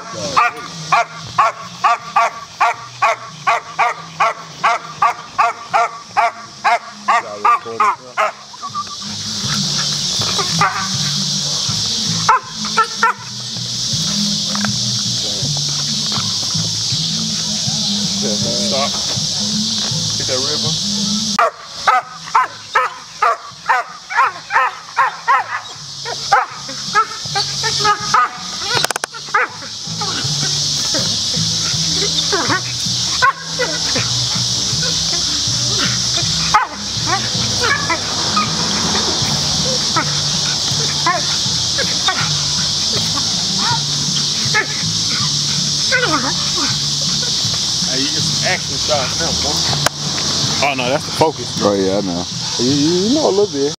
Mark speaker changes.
Speaker 1: Stop. Hit that river. Hey, you get some action shots now, boy. Oh no, that's the focus.
Speaker 2: Oh yeah, I know. You know a little bit.